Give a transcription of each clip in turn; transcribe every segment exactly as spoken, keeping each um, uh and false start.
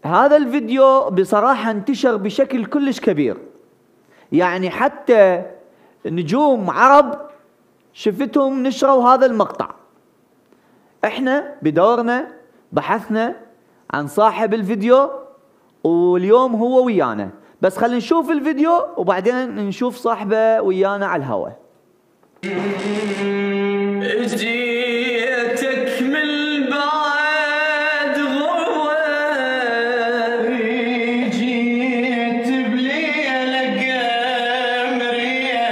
هذا الفيديو بصراحة انتشر بشكل كلش كبير، يعني حتى نجوم عرب شفتهم نشروا هذا المقطع. احنا بدورنا بحثنا عن صاحب الفيديو واليوم هو ويانا، بس خلينا نشوف الفيديو وبعدين نشوف صاحبه ويانا على الهواء. جيتك من بعد غروة، جيت بليلة قمرية،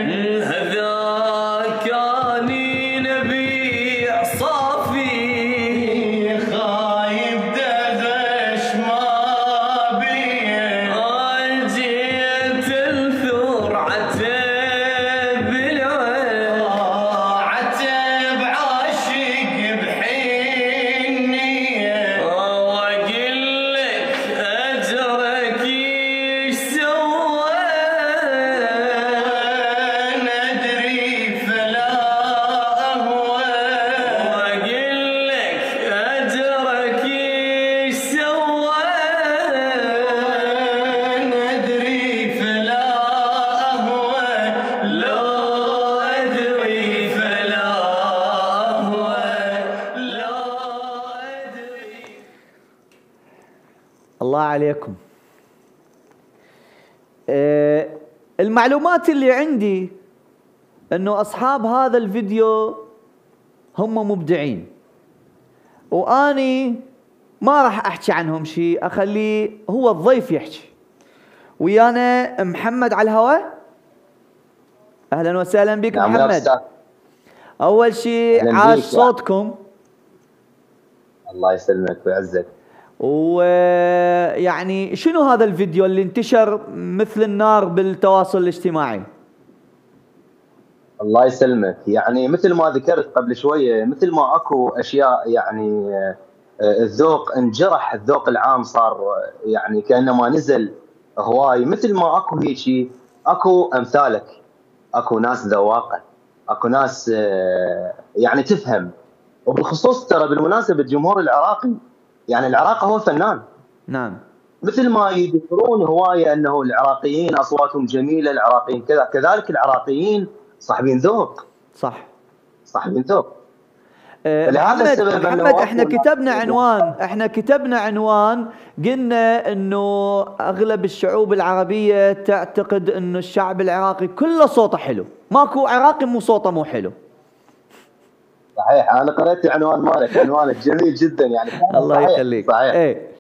هذاك اني نبيع صافي، خايب دغش ما بيه، جيت الثور عتب العين، عتب عاشق بحنية، واقول لك اجرك ايش سوى، ندري فلا اهوى، واقول لك اجرك ايش سوى، ندري فلا اهوى، لا ادري فلا اهوى، لا ادري. الله عليكم. أه المعلومات اللي عندي انه اصحاب هذا الفيديو هم مبدعين، واني ما راح احكي عنهم شيء، اخليه هو الضيف يحكي. ويانا محمد على الهواء. اهلا وسهلا بك نعم يا محمد. أستاذ. اول شيء أهلاً عاش بيك. صوتكم، الله يسلمك ويعزك. ويعني شنو هذا الفيديو اللي انتشر مثل النار بالتواصل الاجتماعي؟ الله يسلمك، يعني مثل ما ذكرت قبل شويه، مثل ما اكو اشياء يعني آه، الذوق انجرح، الذوق العام صار آه، يعني كانما نزل هواي، مثل ما اكو هيجي اكو امثالك، اكو ناس ذواقه، اكو ناس آه، يعني تفهم. وبالخصوص ترى بالمناسبه الجمهور العراقي، يعني العراق هو فنان، نعم. مثل ما يذكرون هوايه انه العراقيين اصواتهم جميله، العراقيين كذا، كذلك العراقيين صاحبين ذوق، صح. صاحبين ذوق. أه فلهذا محمد السبب محمد أنه احنا أكو ناس- كتبنا عنوان احنا كتبنا عنوان قلنا انه اغلب الشعوب العربية تعتقد انه الشعب العراقي كله صوته حلو، ماكو عراقي مو صوته مو حلو. صحيح، انا قرأت العنوان مالك، عنوانك جميل جدا يعني. الله صحيح يخليك. صحيح. ايه